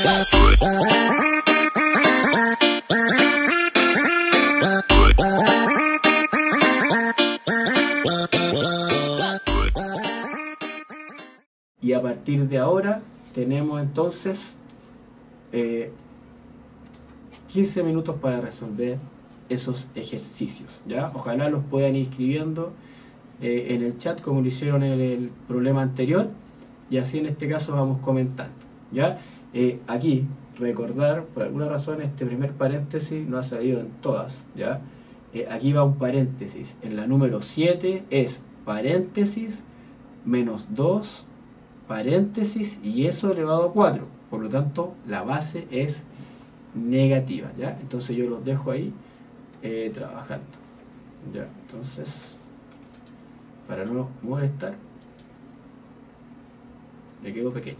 Y a partir de ahora tenemos entonces 15 minutos para resolver esos ejercicios, ¿ya? Ojalá los puedan ir escribiendo en el chat como lo hicieron en el problema anterior, y así en este caso vamos comentando, ¿ya? Aquí recordar, por alguna razón este primer paréntesis no ha salido en todas, ¿ya? Aquí va un paréntesis, en la número 7 es paréntesis menos 2 paréntesis y eso elevado a 4, por lo tanto la base es negativa, ¿ya? Entonces yo los dejo ahí trabajando, ¿ya? Entonces, para no molestar, me quedo pequeño.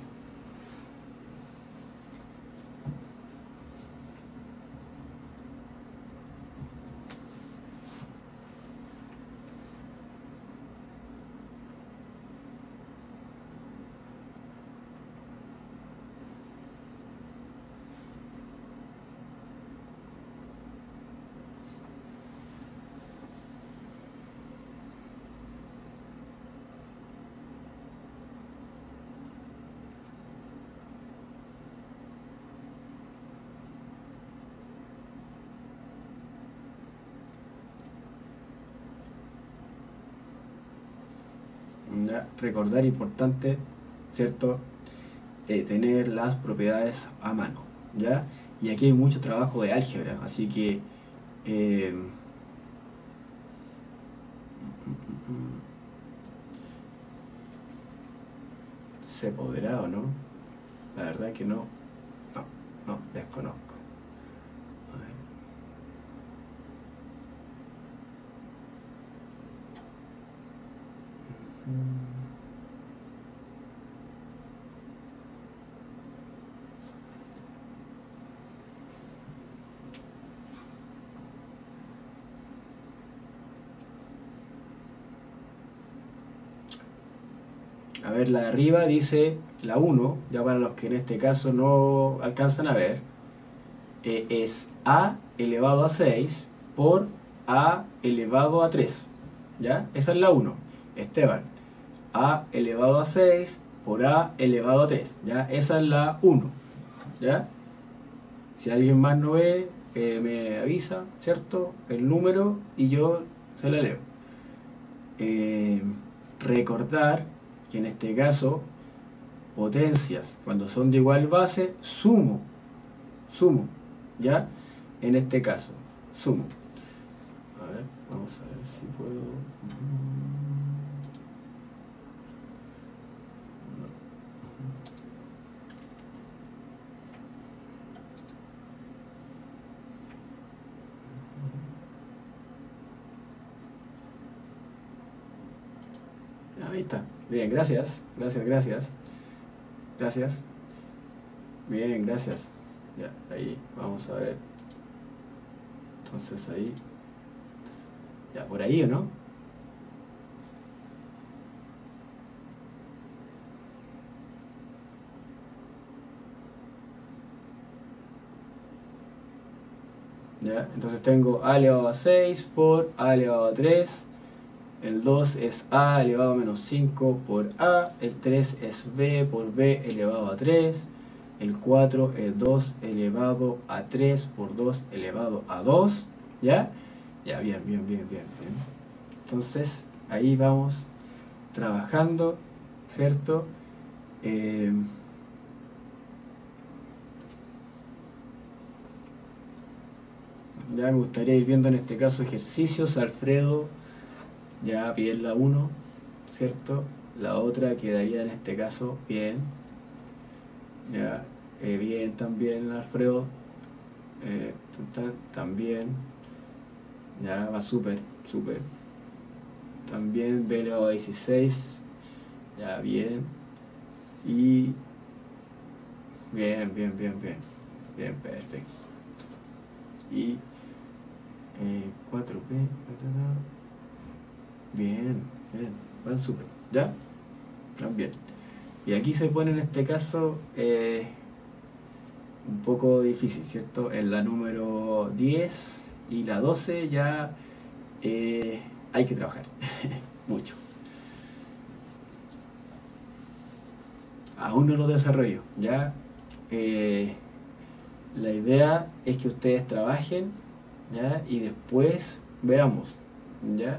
Recordar, importante, ¿cierto? Tener las propiedades a mano, ¿ya? Y aquí hay mucho trabajo de álgebra, así que ¿se podrá o no? La verdad que no, desconozco. A ver. A ver, la de arriba dice la 1, ya para los que en este caso no alcanzan a ver, es a elevado a 6 por a elevado a 3, ¿ya? Esa es la 1, Esteban. A elevado a 6 por a elevado a 3, ¿ya? Esa es la 1, ¿ya? Si alguien más no ve, me avisa, ¿cierto? El número y yo se la leo. Recordar que en este caso potencias cuando son de igual base sumo, ¿ya? En este caso sumo. A ver, vamos a ver si puedo. Ahí está. Bien, gracias. Bien, gracias. Ya, ahí vamos a ver. Entonces ahí. Ya, por ahí, ¿o no? ¿Ya? Entonces tengo a elevado a 6 por a elevado a 3. El 2 es a elevado a menos 5 por a. El 3 es b por b elevado a 3. El 4 es 2 elevado a 3 por 2 elevado a 2. ¿Ya? Ya, bien. Entonces, ahí vamos trabajando, ¿cierto? Ya me gustaría ir viendo en este caso ejercicios. Alfredo ya bien la 1, ¿cierto? La otra quedaría en este caso bien. Ya, bien también Alfredo. También. Ya va súper. También b elevado a 16. Ya bien. Y bien, perfecto. Y 4b. Bien, van súper, ¿ya? Van bien. Y aquí se pone en este caso un poco difícil, ¿cierto? En la número 10 y la 12 ya hay que trabajar mucho. Aún no lo desarrollo, ¿ya? La idea es que ustedes trabajen, ¿ya? Y después veamos, ¿ya?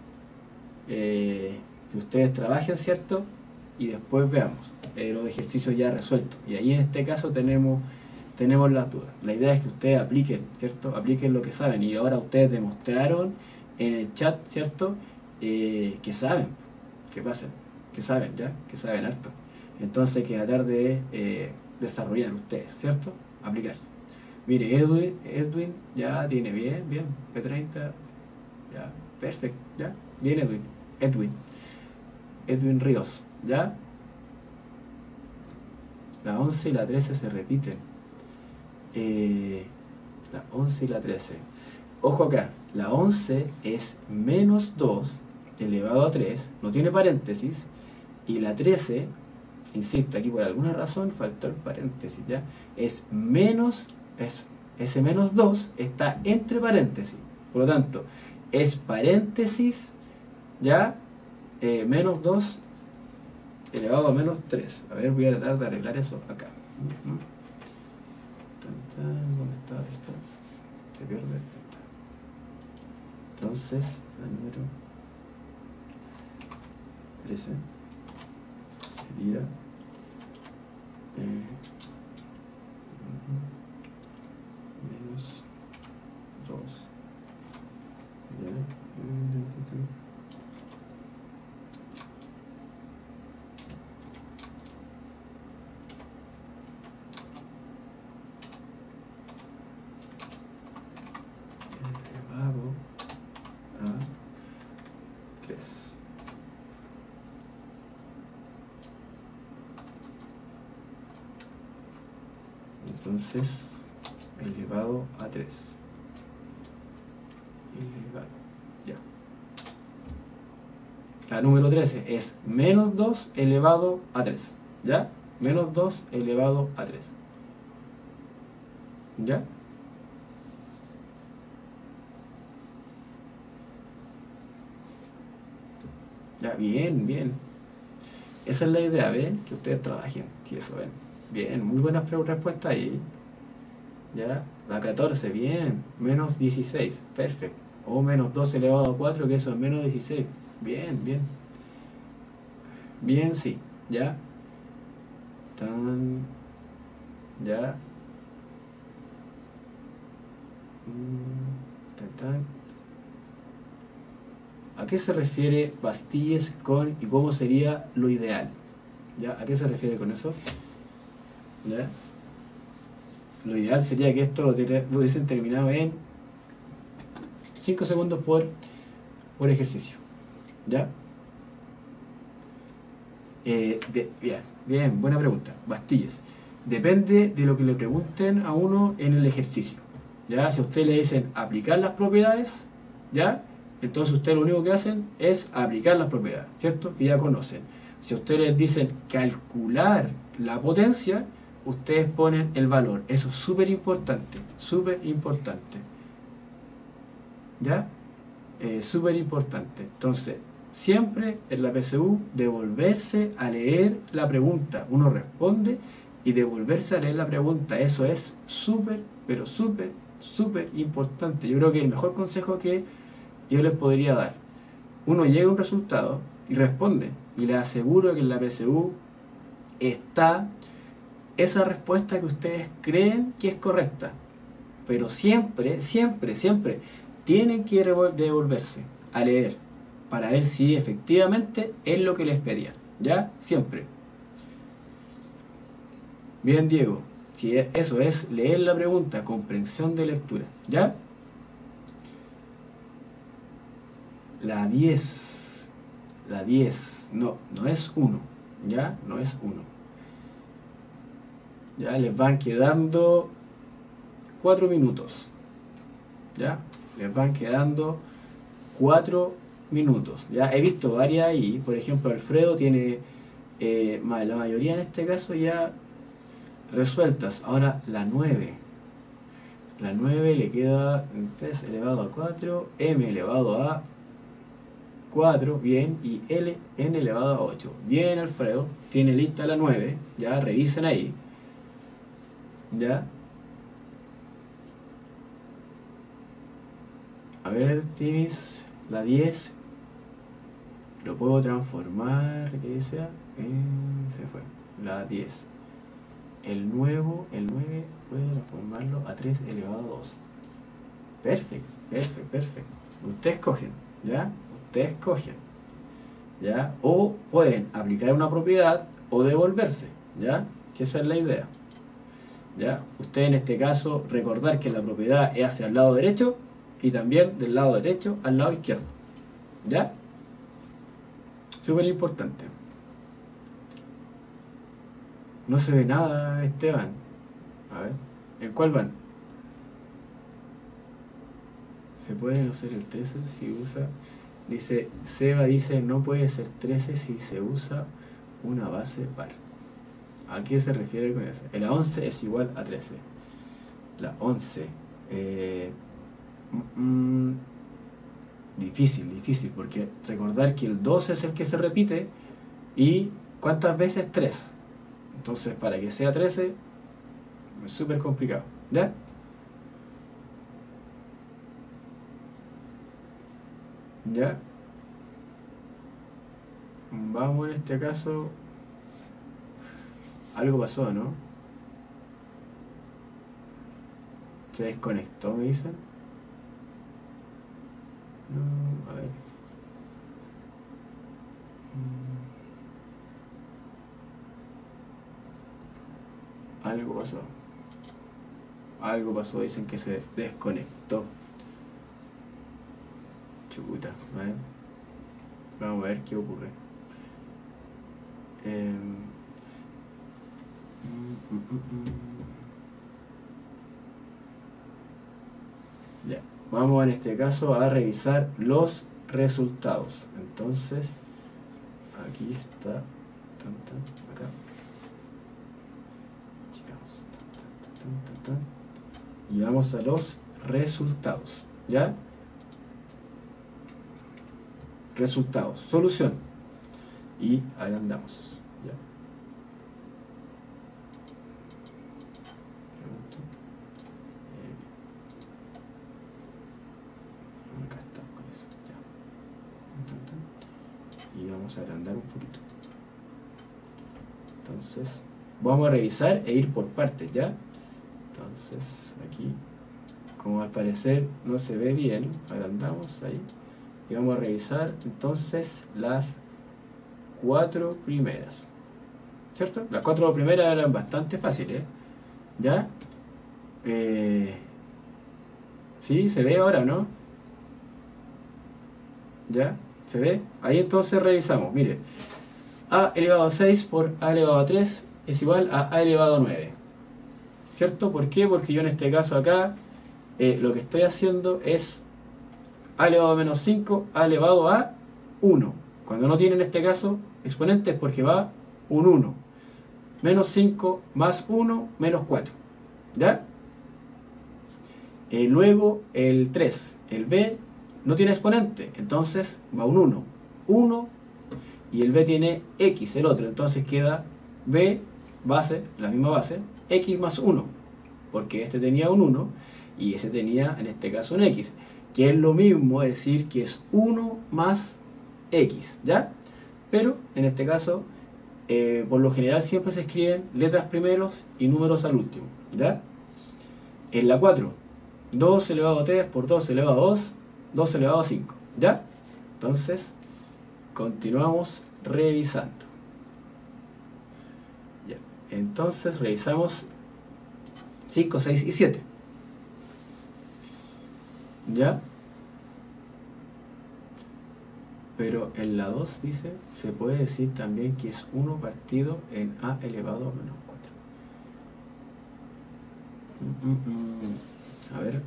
Que ustedes trabajen, ¿cierto? Y después veamos los ejercicios ya resueltos. Y ahí en este caso tenemos las dudas. La idea es que ustedes apliquen, ¿cierto? Apliquen lo que saben. Y ahora ustedes demostraron en el chat, ¿cierto? Que saben, que pasen, que saben, ¿ya? Que saben harto. Entonces hay que tratar de desarrollar ustedes, ¿cierto? Aplicarse. Mire, Edwin ya tiene bien, P30, ya, perfecto, ya, bien Edwin Ríos, ¿ya? La 11 y la 13 se repiten. La 11 y la 13. Ojo acá, la 11 es menos 2 elevado a 3, no tiene paréntesis, y la 13, insisto, aquí por alguna razón faltó el paréntesis, ¿ya? Ese menos 2 está entre paréntesis, por lo tanto, es paréntesis, ¿ya? Menos 2 elevado a menos 3. A ver, voy a tratar de arreglar eso acá. ¿Dónde está esto? Se pierde. Entonces, la número 13 sería menos 2. Elevado a 3. Entonces, elevado a 3. Elevado, ya. La número 13 es menos 2 elevado a 3. ¿Ya? Menos 2 elevado a 3. ¿Ya? Ya, bien. Esa es la idea, ¿ven? Que ustedes trabajen. Sí, eso, ven. Bien, muy buenas respuestas ahí. ¿Ya? La 14, bien. Menos 16, perfecto. O menos 2 elevado a 4, que eso es menos 16. Bien. Bien, sí. ¿Ya? ¿Ya? ¿A qué se refiere Bastilles con y cómo sería lo ideal? ¿Ya? ¿A qué se refiere con eso? ¿Ya? Lo ideal sería que esto lo hubiesen terminado en 5 segundos por ejercicio. ¿Ya? Bien, buena pregunta. Bastilles. Depende de lo que le pregunten a uno en el ejercicio. ¿Ya? Si a usted le dicen aplicar las propiedades, ¿ya? Entonces ustedes lo único que hacen es aplicar las propiedades, ¿cierto? Que ya conocen. Si a ustedes les dicen calcular la potencia, ustedes ponen el valor. Eso es súper importante, ¿ya? Súper importante. Entonces, siempre en la PSU, devolverse a leer la pregunta. Uno responde y devolverse a leer la pregunta. Eso es súper importante. Yo creo que el mejor consejo que yo les podría dar. Uno llega a un resultado y responde. Y les aseguro que en la PSU está esa respuesta que ustedes creen que es correcta. Pero siempre tienen que devolverse a leer para ver si efectivamente es lo que les pedían. ¿Ya? Siempre. Bien, Diego. Si eso es leer la pregunta, comprensión de lectura. ¿Ya? La 10. No es 1. ¿Ya? No es 1. Ya les van quedando 4 minutos. ¿Ya? Les van quedando 4 minutos. Ya he visto varias ahí. Por ejemplo, Alfredo tiene, la mayoría en este caso ya resueltas. Ahora la 9. La 9 le queda 3 elevado a 4, m elevado a 4, bien, y n elevado a 8. Bien, Alfredo, tiene lista la 9, ya, revisen ahí. Ya. A ver, Timis, la 10. Lo puedo transformar, ¿qué dice? Se fue. La 10. El 9 puede transformarlo a 3 elevado a 2. Perfecto, perfecto, perfecto. Ustedes escogen, ¿ya? Ustedes escogen, ¿ya? O pueden aplicar una propiedad o devolverse, ¿ya? Que esa es la idea, ¿ya? Ustedes en este caso recordar que la propiedad es hacia el lado derecho y también del lado derecho al lado izquierdo, ¿ya? Súper importante. No se ve nada, Esteban. A ver, ¿en cuál van? Se puede no ser el 13 si usa... Dice, Seba dice, no puede ser 13 si se usa una base par. ¿A qué se refiere con eso? La 11 es igual a 13. La 11. Difícil, porque recordar que el 12 es el que se repite y ¿cuántas veces? 3. Entonces, para que sea 13, es súper complicado, ¿ya? ¿Ya? Vamos en este caso... Algo pasó, ¿no? Se desconectó, me dicen. No, a ver. Algo pasó, dicen que se desconectó. Chuta, a ver. Vamos a ver qué ocurre. Ya. Vamos en este caso a revisar los resultados. Entonces, aquí está. Acá. Y vamos a los resultados, ¿ya? Resultados, solución. Y ahí andamos, ¿ya? Acá estamos con eso, ya. Y vamos a agrandar un poquito. Entonces, vamos a revisar e ir por partes, ¿ya? Entonces, aquí, como al parecer no se ve bien, agrandamos ahí. Y vamos a revisar entonces las 4 primeras, ¿cierto? Las 4 primeras eran bastante fáciles, ¿ya? ¿Sí? ¿Se ve ahora, no? ¿Ya? ¿Se ve? Ahí entonces revisamos, mire. A elevado a 6 por A elevado a 3 es igual a A elevado a 9, ¿cierto? ¿Por qué? Porque yo en este caso acá lo que estoy haciendo es A elevado a menos 5, A elevado a 1. Cuando no tiene en este caso exponentes porque va un 1. Menos 5 más 1, menos 4. ¿Ya? Luego el 3, el B no tiene exponente, entonces va un 1. 1 y el B tiene X, el otro, entonces queda B, base, la misma base, X más 1. Porque este tenía un 1 y ese tenía en este caso un X. Que es lo mismo, es decir, que es 1 más X, ¿ya? Pero, en este caso, por lo general siempre se escriben letras primeros y números al último, ¿ya? En la 4, 2 elevado a 3 por 2 elevado a 2, 2 elevado a 5, ¿ya? Entonces, continuamos revisando. Ya. Entonces, revisamos 5, 6 y 7. ¿Ya? Pero en la 2 dice, se puede decir también que es 1 partido en A elevado a menos 4. A ver.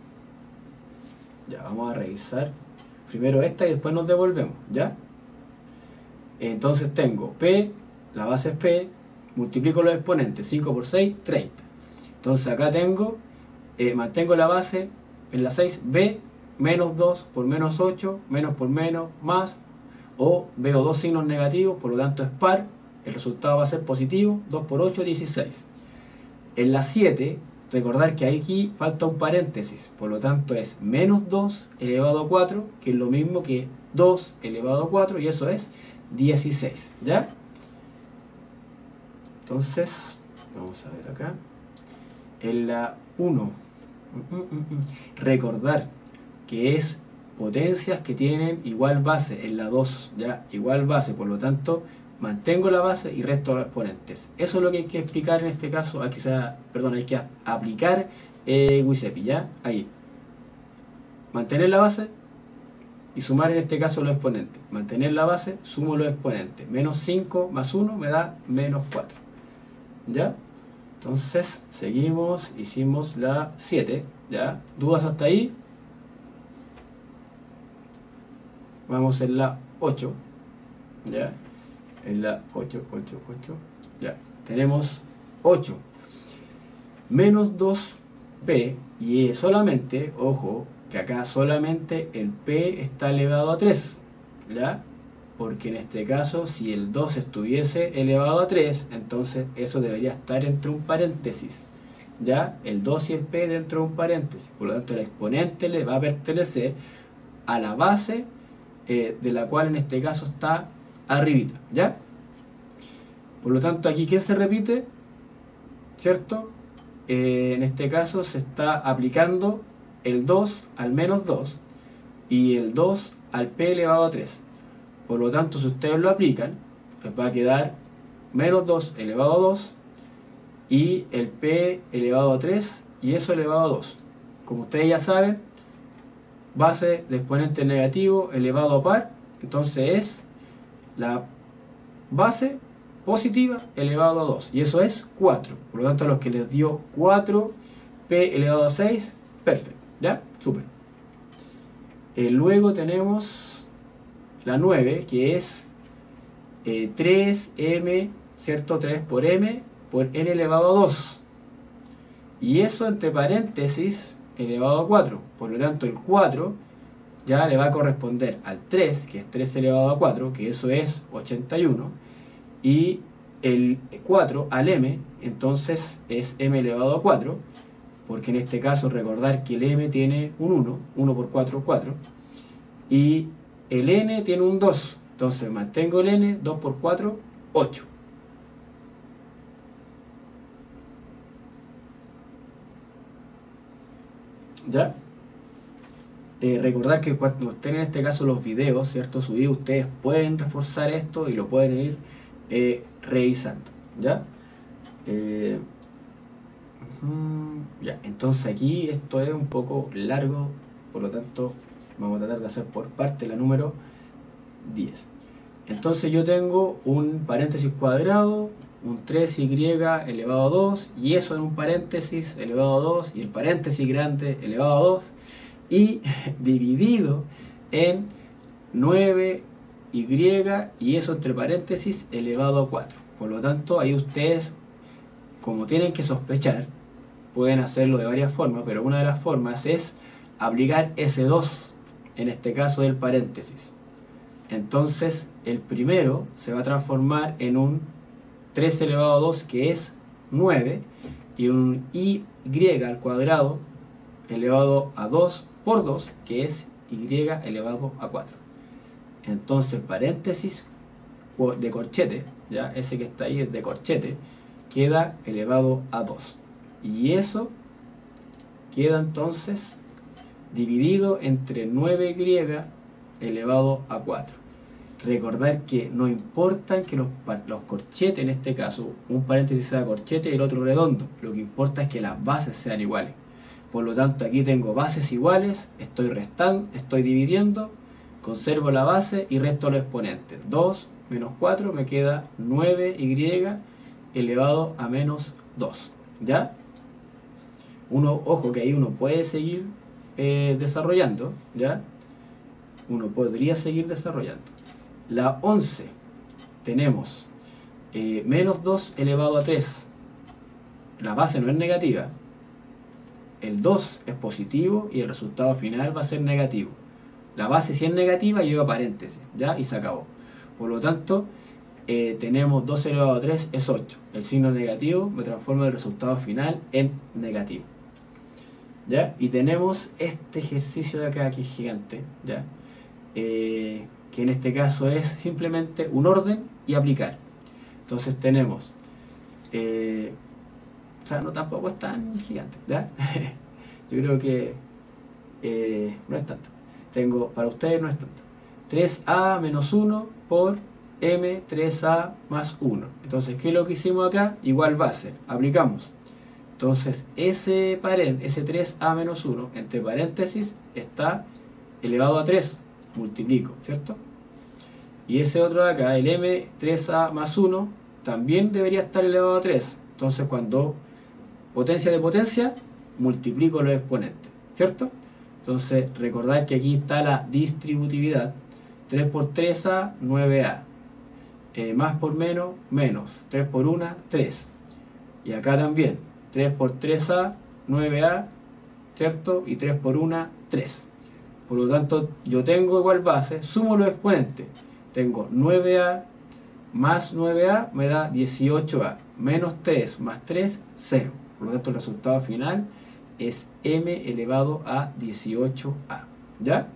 Ya, vamos a revisar primero esta y después nos devolvemos, ¿ya? Entonces tengo P, la base es P, multiplico los exponentes, 5 por 6, 30. Entonces acá tengo, mantengo la base en la 6, b menos 2 por menos 8, menos por menos, más, o veo dos signos negativos, por lo tanto es par, el resultado va a ser positivo, 2 por 8, 16. En la 7, recordar que aquí falta un paréntesis, por lo tanto es menos 2 elevado a 4, que es lo mismo que 2 elevado a 4, y eso es 16, ¿ya? Entonces, vamos a ver acá. En la 1, recordar que es potencias que tienen igual base. En la 2, ya, igual base, por lo tanto, mantengo la base y resto los exponentes. Eso es lo que hay que explicar en este caso, hay que aplicar Giuseppe, ¿ya? Ahí. Mantener la base y sumar en este caso los exponentes. Mantener la base, sumo los exponentes. Menos 5 más 1 me da menos 4. ¿Ya? Entonces, seguimos, hicimos la 7, ¿ya? ¿Dudas hasta ahí? Vamos en la 8, ¿ya? En la 8, ya. Tenemos 8. Menos 2p, y solamente, ojo, que acá solamente el p está elevado a 3, ¿ya? Porque en este caso, si el 2 estuviese elevado a 3, entonces eso debería estar entre un paréntesis, ¿ya? El 2 y el p dentro de un paréntesis. Por lo tanto, el exponente le va a pertenecer a la base de la cual en este caso está arribita, ¿ya? Por lo tanto, aquí, ¿qué se repite? ¿Cierto? En este caso se está aplicando el 2 al menos 2 y el 2 al p elevado a 3. Por lo tanto, si ustedes lo aplican, les va a quedar menos 2 elevado a 2 y el p elevado a 3 y eso elevado a 2. Como ustedes ya saben, base de exponente negativo elevado a par, entonces es la base positiva elevado a 2 y eso es 4. Por lo tanto, a los que les dio 4 p elevado a 6, perfecto, ¿ya? Súper. Luego tenemos la 9, que es 3m, ¿cierto? 3 por m por n elevado a 2. Y eso entre paréntesis elevado a 4. Por lo tanto, el 4 ya le va a corresponder al 3, que es 3 elevado a 4, que eso es 81. Y el 4 al m, entonces es m elevado a 4, porque en este caso recordar que el m tiene un 1, 1 por 4, 4. Y el n tiene un 2, entonces mantengo el n, 2 por 4, 8. ¿Ya? Recordar que cuando estén en este caso los videos, ¿cierto? Subidos, ustedes pueden reforzar esto y lo pueden ir revisando, ¿ya? Ya, entonces aquí esto es un poco largo, por lo tanto vamos a tratar de hacer por parte la número 10. Entonces yo tengo un paréntesis cuadrado, un 3y elevado a 2, y eso en un paréntesis elevado a 2, y el paréntesis grande elevado a 2, y dividido en 9y, y eso entre paréntesis elevado a 4. Por lo tanto, ahí ustedes, como tienen que sospechar, pueden hacerlo de varias formas, pero una de las formas es aplicar ese 2, en este caso del paréntesis. Entonces el primero se va a transformar en un 3 elevado a 2, que es 9, y un y al cuadrado elevado a 2 por 2, que es y elevado a 4. Entonces paréntesis de corchete, ya ese que está ahí es de corchete, queda elevado a 2, y eso queda entonces dividido entre 9y elevado a 4. Recordar que no importa que los corchetes, en este caso, un paréntesis sea corchete y el otro redondo, lo que importa es que las bases sean iguales. Por lo tanto, aquí tengo bases iguales, estoy restando, estoy dividiendo, conservo la base y resto los exponentes. 2 menos 4 me queda 9y elevado a menos 2, ¿ya? Ojo que ahí uno puede seguir desarrollando, ¿ya? Uno podría seguir desarrollando. La 11 tenemos menos 2 elevado a 3. La base no es negativa. El 2 es positivo y el resultado final va a ser negativo. La base si es negativa lleva paréntesis, ¿ya? Y se acabó. Por lo tanto, tenemos 2 elevado a 3 es 8. El signo negativo me transforma el resultado final en negativo, ¿ya? Y tenemos este ejercicio de acá que es gigante, ¿ya? Que en este caso es simplemente un orden y aplicar. Entonces tenemos, o sea, no tampoco es tan gigante, ¿ya? Yo creo que no es tanto. Tengo, para ustedes no es tanto. 3a menos 1 por m 3a más 1. Entonces, ¿qué es lo que hicimos acá? Igual base, aplicamos. Entonces, ese 3a menos 1, entre paréntesis, está elevado a 3. Multiplico, ¿cierto? Y ese otro de acá, el m 3a más 1, también debería estar elevado a 3. Entonces, cuando potencia de potencia, multiplico los exponentes, ¿cierto? Entonces, recordad que aquí está la distributividad. 3 por 3a, 9a. Más por menos, menos. 3 por 1, 3. Y acá también. 3 por 3a, 9a, ¿cierto? Y 3 por 1, 3. Por lo tanto, yo tengo igual base, sumo los exponentes. Tengo 9a más 9a me da 18a. Menos 3 más 3, 0. Por lo tanto, el resultado final es m elevado a 18a. ¿Ya?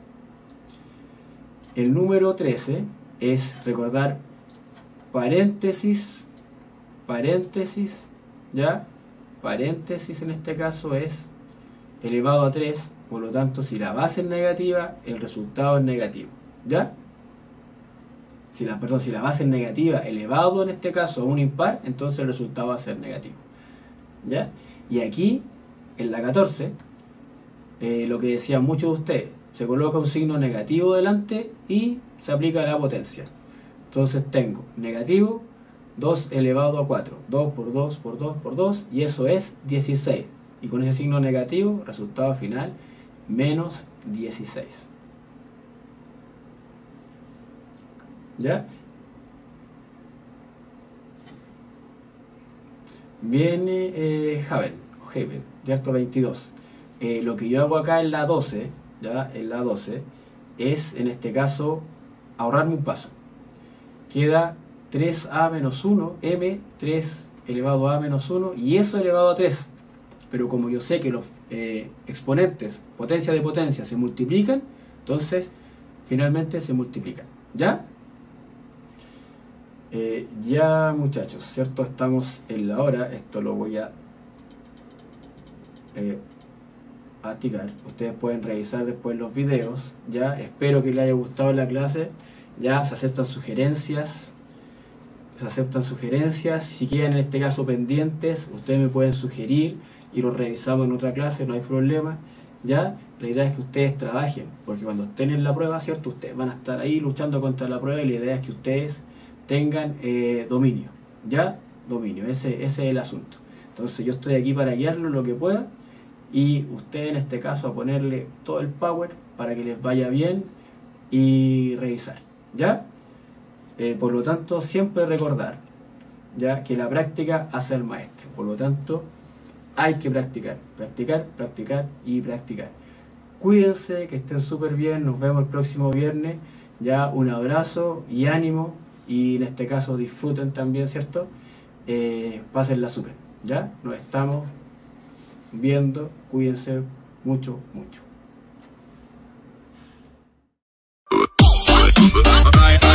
El número 13 es recordar paréntesis, paréntesis, ¿ya? Paréntesis en este caso es elevado a 3, por lo tanto si la base es negativa, el resultado es negativo, ¿ya? Si la base es negativa elevado en este caso a un impar, entonces el resultado va a ser negativo, ¿ya? Y aquí, en la 14, lo que decían muchos de ustedes, se coloca un signo negativo delante y se aplica la potencia. Entonces tengo negativo 2 elevado a 4, 2 por 2 por 2 por 2, y eso es 16. Y con ese signo negativo, resultado final, menos 16. ¿Ya? Viene Haven, ¿cierto? 22. Lo que yo hago acá en la 12, ¿ya? En la 12, es en este caso ahorrarme un paso. Queda 3a menos 1, m, 3 elevado a menos 1, y eso elevado a 3. Pero como yo sé que los exponentes, potencia de potencia, se multiplican, entonces finalmente se multiplican. ¿Ya? Ya, muchachos, ¿cierto? Estamos en la hora. Esto lo voy a tirar. Ustedes pueden revisar después los videos. Ya, espero que les haya gustado la clase. Ya se aceptan sugerencias. Si quedan en este caso pendientes, ustedes me pueden sugerir y lo revisamos en otra clase, no hay problema. Ya, la idea es que ustedes trabajen, porque cuando estén en la prueba, ¿cierto? Ustedes van a estar ahí luchando contra la prueba, y la idea es que ustedes tengan dominio, ¿ya? Dominio, ese es el asunto. Entonces yo estoy aquí para guiarlo lo que pueda, y ustedes en este caso a ponerle todo el power para que les vaya bien y revisar, ¿ya? Por lo tanto, siempre recordar, ¿ya? Que la práctica hace al maestro. Por lo tanto, hay que practicar, practicar, practicar y practicar. Cuídense, que estén súper bien, nos vemos el próximo viernes. Ya, un abrazo y ánimo, y en este caso disfruten también, ¿cierto? Pásenla súper, ¿ya? Nos estamos viendo, cuídense mucho, mucho.